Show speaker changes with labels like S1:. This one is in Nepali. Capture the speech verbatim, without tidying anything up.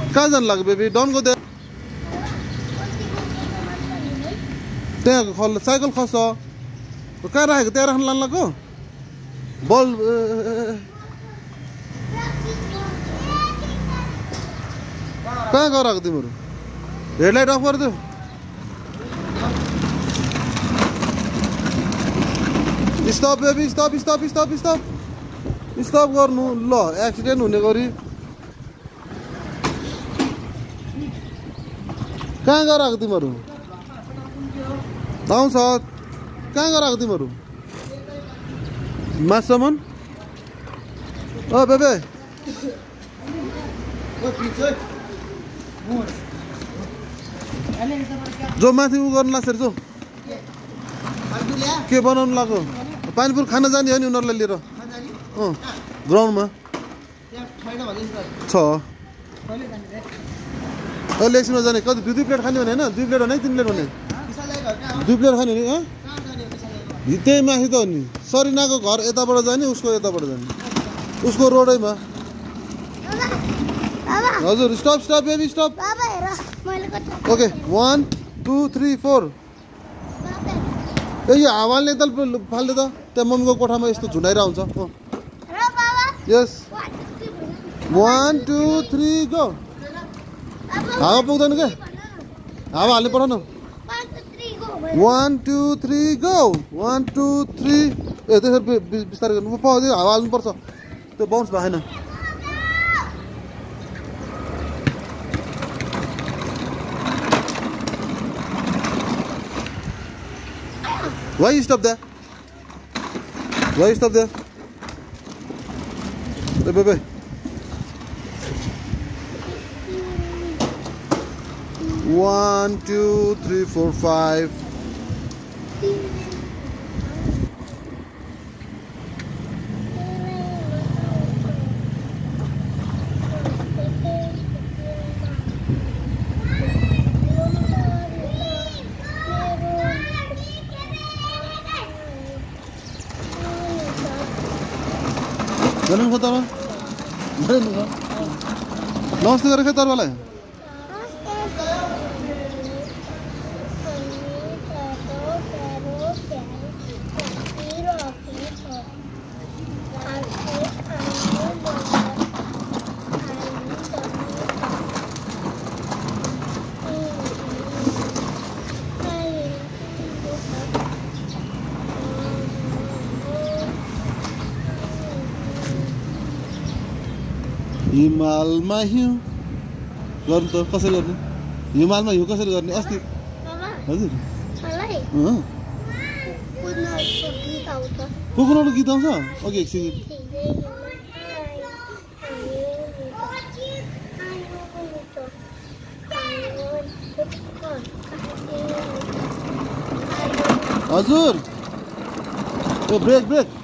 S1: कहाँ जानु लाग्यो बेबी? Don't go there. त्यहाँ खल साइकल खस्छ। कहाँ राखेको? त्यहाँ राख्न लानु लाग्यो बल। कहाँ गएर आएको तिमीहरू? हेडलाइट अफ गरिदियो। Stop baby, stop stop stop stop stop गर्नु। ल एक्सिडेन्ट हुने गरी कहाँ गएर आएको तिमीहरू? आउँछ। कहाँ गएर आएको तिमीहरू? मासम्म। ओ बेबे जो माथि उ गर्नु लाग्छ जो के बनाउनु लाग्यो? पानीपुर खान जाने हो नि उनीहरूलाई लिएर। अँ ग्राउन्डमा छ। अहिले एकछिनमा जाने। कति दुई दुई प्लेट खाने भने होइन? दुई प्लेट भने तिन प्लेट भने? दुई प्लेट खाने भने अँ त्यही माथि त हो नि। सरिनाको घर यताबाट जाने, उसको यताबाट जाने, उसको रोडैमा। हजुर stop stop baby stop. Okay one two three four. ए यो हावाले त फाल्दै त त्यहाँ मम्मीको कोठामा यस्तो झुन्डाइरहेको हुन्छ। यस वान टू थ्री गो। हावा पुग्दैन क्या? हावा हाल्ने पठाउनु। One two three go. One two three. ए त्यसरी बिस्तारै गर्नु पाउँदैन। हावा हाल्नुपर्छ, त्यो बाउन्स भएन। Why you stop there? Why you stop there? Hey, baby. One, two, three, four, five. Jangan kau tahu, jangan kau. Namaste kau kau tahu balai. हिमालमा हिउँ गर्नु त कसरी गर्ने? हिमालमा हिउँ कसरी गर्ने? अस्ति हजुर कुकुरको गीत आउँछ। ओके एकछिन हजुर। ओ ब्रेक ब्रेक